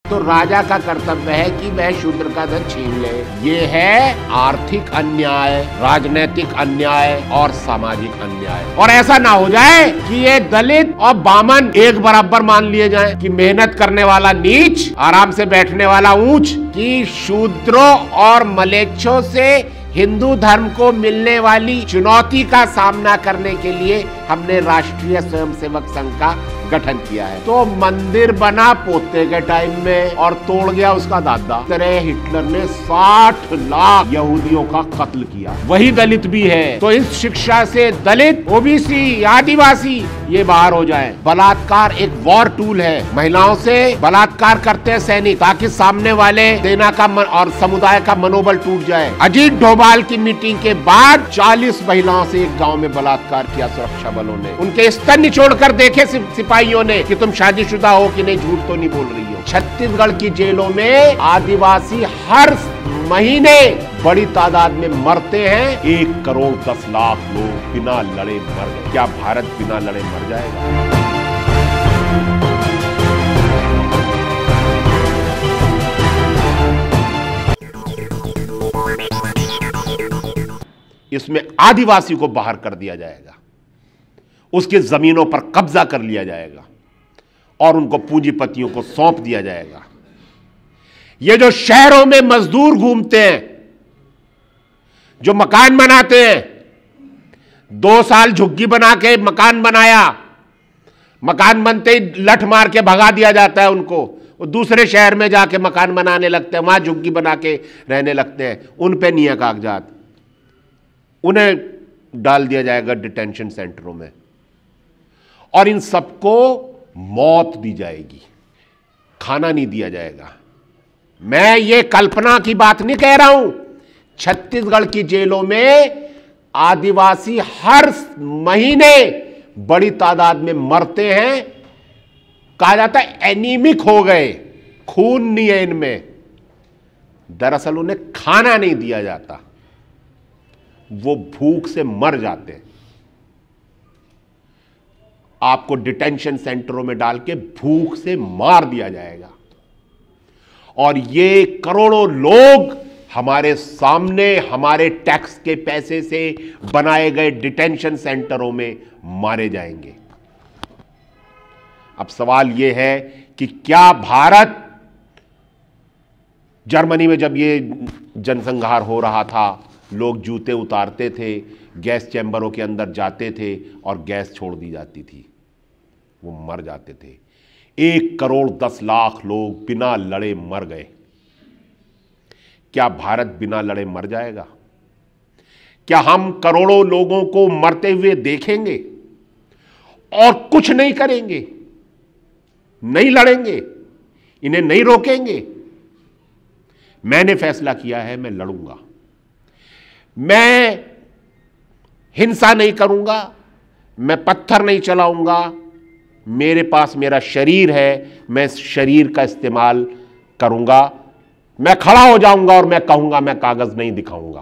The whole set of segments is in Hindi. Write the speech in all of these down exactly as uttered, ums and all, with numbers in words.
तो राजा का कर्तव्य है कि वह शूद्र का धन छीन ले। ये है आर्थिक अन्याय, राजनीतिक अन्याय और सामाजिक अन्याय। और ऐसा ना हो जाए कि ये दलित और बामन एक बराबर मान लिए जाएं, कि मेहनत करने वाला नीच, आराम से बैठने वाला ऊंच, कि शूद्रों और मलेच्छों से हिंदू धर्म को मिलने वाली चुनौती का सामना करने के लिए हमने राष्ट्रीय स्वयंसेवक संघ का गठन किया है। तो मंदिर बना पोते के टाइम में और तोड़ गया उसका दादा। तरह हिटलर ने साठ लाख यहूदियों का कत्ल किया, वही दलित भी है। तो इस शिक्षा से दलित, ओबीसी, आदिवासी ये बाहर हो जाए। बलात्कार एक वॉर टूल है। महिलाओं से बलात्कार करते हैं सैनिक, ताकि सामने वाले सेना का मन और समुदाय का मनोबल टूट जाए। अजीत डोभाल की मीटिंग के बाद चालीस महिलाओं से एक गाँव में बलात्कार किया सुरक्षा बलों ने। उनके स्तन निचोड़ कर देखे सिपाहियों ने कि तुम शादीशुदा हो कि नहीं, झूठ तो नहीं बोल रही हो। छत्तीसगढ़ की जेलों में आदिवासी हर महीने बड़ी तादाद में मरते हैं। एक करोड़ दस लाख लोग बिना लड़े मर गए। क्या भारत बिना लड़े मर जाएगा? इसमें आदिवासी को बाहर कर दिया जाएगा, उसकी जमीनों पर कब्जा कर लिया जाएगा और उनको पूंजीपतियों को सौंप दिया जाएगा। ये जो शहरों में मजदूर घूमते हैं, जो मकान बनाते हैं, दो साल झुग्गी बना के मकान बनाया, मकान बनते ही लठ मार के भगा दिया जाता है उनको। वो दूसरे शहर में जाके मकान बनाने लगते हैं, वहां झुग्गी बना के रहने लगते हैं। उन पे नहीं है कागजात, उन्हें डाल दिया जाएगा डिटेंशन सेंटरों में और इन सबको मौत दी जाएगी, खाना नहीं दिया जाएगा। मैं ये कल्पना की बात नहीं कह रहा हूं। छत्तीसगढ़ की जेलों में आदिवासी हर महीने बड़ी तादाद में मरते हैं। कहा जाता है एनीमिक हो गए, खून नहीं है इनमें। दरअसल उन्हें खाना नहीं दिया जाता, वो भूख से मर जाते हैं। आपको डिटेंशन सेंटरों में डाल के भूख से मार दिया जाएगा। और ये करोड़ों लोग हमारे सामने हमारे टैक्स के पैसे से बनाए गए डिटेंशन सेंटरों में मारे जाएंगे। अब सवाल यह है कि क्या भारत, जर्मनी में जब ये जनसंहार हो रहा था, लोग जूते उतारते थे, गैस चैम्बरों के अंदर जाते थे और गैस छोड़ दी जाती थी, वो मर जाते थे। एक करोड़ दस लाख लोग बिना लड़े मर गए। क्या भारत बिना लड़े मर जाएगा? क्या हम करोड़ों लोगों को मरते हुए देखेंगे और कुछ नहीं करेंगे, नहीं लड़ेंगे, इन्हें नहीं रोकेंगे? मैंने फैसला किया है, मैं लड़ूंगा। मैं हिंसा नहीं करूंगा, मैं पत्थर नहीं चलाऊंगा। मेरे पास मेरा शरीर है, मैं इस शरीर का इस्तेमाल करूंगा। मैं खड़ा हो जाऊंगा और मैं कहूंगा मैं कागज नहीं दिखाऊंगा।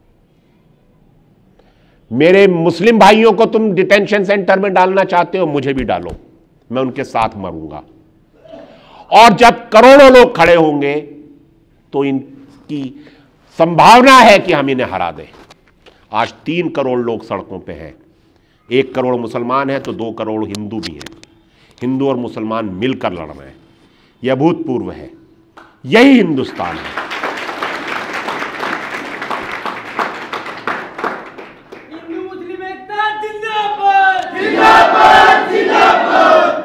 मेरे मुस्लिम भाइयों को तुम डिटेंशन सेंटर में डालना चाहते हो, मुझे भी डालो, मैं उनके साथ मरूंगा। और जब करोड़ों लोग खड़े होंगे तो इनकी संभावना है कि हम इन्हें हरा दें। आज तीन करोड़ लोग सड़कों पे हैं। एक करोड़ मुसलमान हैं तो दो करोड़ हिंदू भी हैं। हिंदू और मुसलमान मिलकर लड़ रहे हैं। यह अभूतपूर्व है। यही हिंदुस्तान है। हिंदू मुस्लिम एकता जिंदाबाद, जिंदाबाद, जिंदाबाद।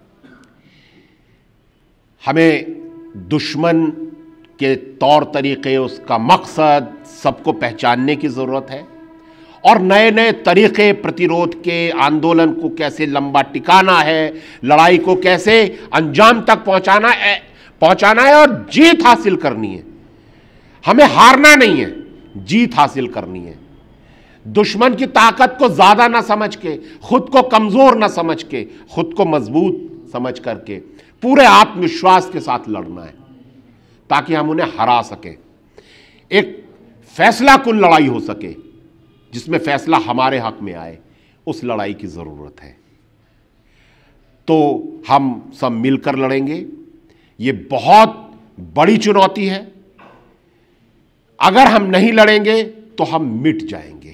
हमें दुश्मन के तौर तरीके, उसका मकसद सबको पहचानने की जरूरत है और नए नए तरीके, प्रतिरोध के, आंदोलन को कैसे लंबा टिकाना है, लड़ाई को कैसे अंजाम तक पहुंचाना है पहुंचाना है और जीत हासिल करनी है। हमें हारना नहीं है, जीत हासिल करनी है। दुश्मन की ताकत को ज्यादा ना समझ के, खुद को कमजोर ना समझ के, खुद को मजबूत समझ करके पूरे आत्मविश्वास के साथ लड़ना है ताकि हम उन्हें हरा सकें। एक फैसला कुन लड़ाई हो सके जिसमें फैसला हमारे हक में आए, उस लड़ाई की जरूरत है। तो हम सब मिलकर लड़ेंगे। ये बहुत बड़ी चुनौती है। अगर हम नहीं लड़ेंगे तो हम मिट जाएंगे।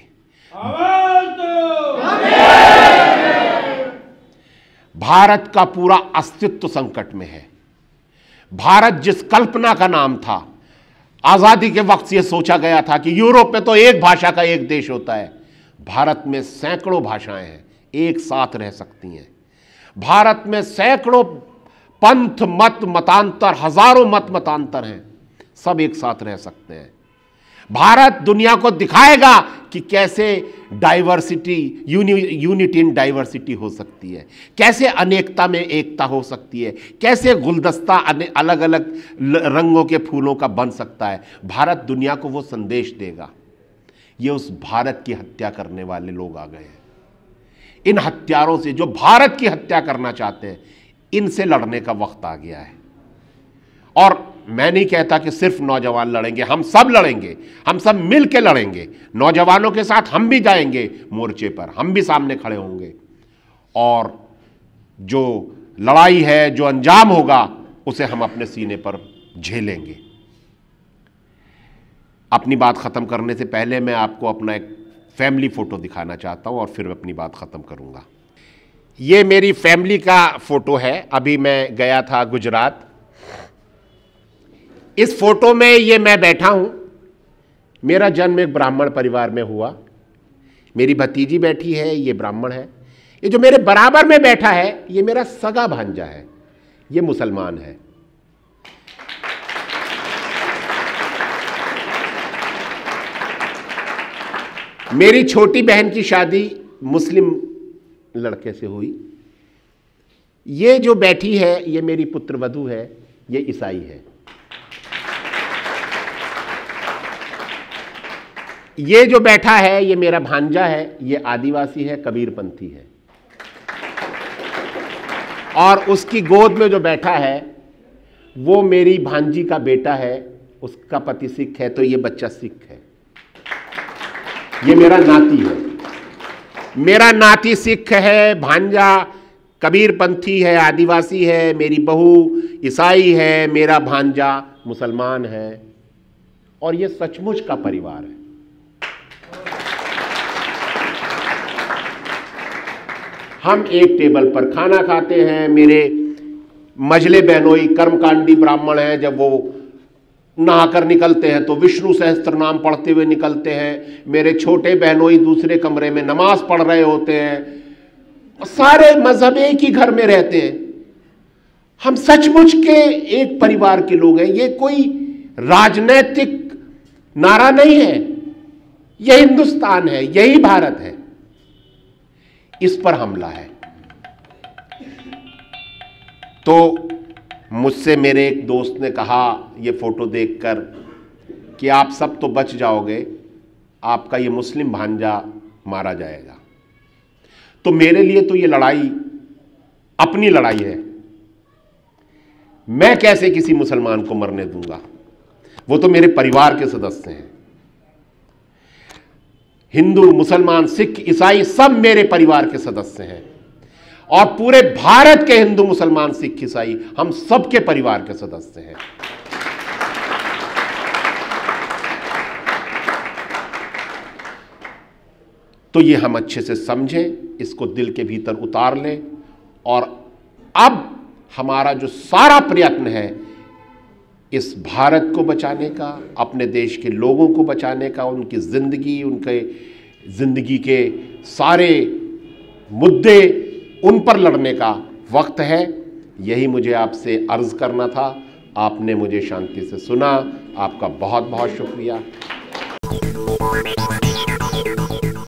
भारत का पूरा अस्तित्व संकट में है। भारत जिस कल्पना का नाम था, आजादी के वक्त यह सोचा गया था कि यूरोप में तो एक भाषा का एक देश होता है, भारत में सैकड़ों भाषाएं हैं, एक साथ रह सकती हैं। भारत में सैकड़ों पंथ, मत, मतांतर, हजारों मत मतांतर हैं, सब एक साथ रह सकते हैं। भारत दुनिया को दिखाएगा कि कैसे diversity, uni unity in diversity हो सकती है, कैसे अनेकता में एकता हो सकती है, कैसे गुलदस्ता अलग अलग रंगों के फूलों का बन सकता है। भारत दुनिया को वो संदेश देगा। ये उस भारत की हत्या करने वाले लोग आ गए हैं। इन हत्यारों से, जो भारत की हत्या करना चाहते हैं, इनसे लड़ने का वक्त आ गया है। और मैं नहीं कहता कि सिर्फ नौजवान लड़ेंगे, हम सब लड़ेंगे, हम सब मिल के लड़ेंगे। नौजवानों के साथ हम भी जाएंगे मोर्चे पर, हम भी सामने खड़े होंगे और जो लड़ाई है, जो अंजाम होगा, उसे हम अपने सीने पर झेलेंगे। अपनी बात खत्म करने से पहले मैं आपको अपना एक फैमिली फोटो दिखाना चाहता हूं और फिर अपनी बात खत्म करूंगा। ये मेरी फैमिली का फोटो है। अभी मैं गया था गुजरात। इस फोटो में ये मैं बैठा हूं। मेरा जन्म एक ब्राह्मण परिवार में हुआ। मेरी भतीजी बैठी है, ये ब्राह्मण है। ये जो मेरे बराबर में बैठा है, ये मेरा सगा भांजा है, ये मुसलमान है। मेरी छोटी बहन की शादी मुस्लिम लड़के से हुई। ये जो बैठी है, ये मेरी पुत्रवधू है, ये ईसाई है। ये जो बैठा है, ये मेरा भांजा है, ये आदिवासी है, कबीरपंथी है। और उसकी गोद में जो बैठा है, वो मेरी भांजी का बेटा है, उसका पति सिख है, तो ये बच्चा सिख है। ये मेरा नाती है। मेरा नाती सिख है, भांजा कबीरपंथी है, आदिवासी है, मेरी बहू ईसाई है, मेरा भांजा मुसलमान है। और ये सचमुच का परिवार है। हम एक टेबल पर खाना खाते हैं। मेरे मजले बहनोई कर्मकांडी ब्राह्मण हैं। जब वो नहाकर निकलते हैं तो विष्णु सहस्त्र नाम पढ़ते हुए निकलते हैं। मेरे छोटे बहनोई दूसरे कमरे में नमाज पढ़ रहे होते हैं। सारे मजहब एक ही घर में रहते हैं। हम सचमुच के एक परिवार के लोग हैं। ये कोई राजनैतिक नारा नहीं है, यह हिंदुस्तान है, यही भारत है। इस पर हमला है। तो मुझसे मेरे एक दोस्त ने कहा ये फोटो देखकर कि आप सब तो बच जाओगे, आपका ये मुस्लिम भांजा मारा जाएगा। तो मेरे लिए तो ये लड़ाई अपनी लड़ाई है। मैं कैसे किसी मुसलमान को मरने दूंगा? वो तो मेरे परिवार के सदस्य हैं। हिंदू, मुसलमान, सिख, ईसाई सब मेरे परिवार के सदस्य हैं। और पूरे भारत के हिंदू, मुसलमान, सिख, ईसाई हम सबके परिवार के सदस्य हैं। तो ये हम अच्छे से समझें, इसको दिल के भीतर उतार लें। और अब हमारा जो सारा प्रयत्न है इस भारत को बचाने का, अपने देश के लोगों को बचाने का, उनकी जिंदगी, उनके जिंदगी के सारे मुद्दे, उन पर लड़ने का वक्त है। यही मुझे आपसे अर्ज करना था। आपने मुझे शांति से सुना। आपका बहुत बहुत शुक्रिया।